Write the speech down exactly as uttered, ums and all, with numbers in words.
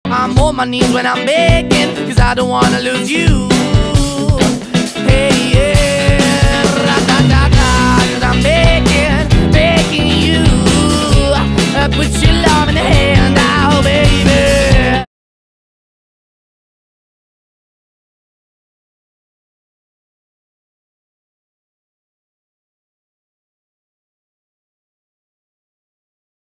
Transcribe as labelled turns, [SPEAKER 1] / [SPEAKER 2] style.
[SPEAKER 1] I'm on my knees when I'm begging, cause I don't wanna lose you.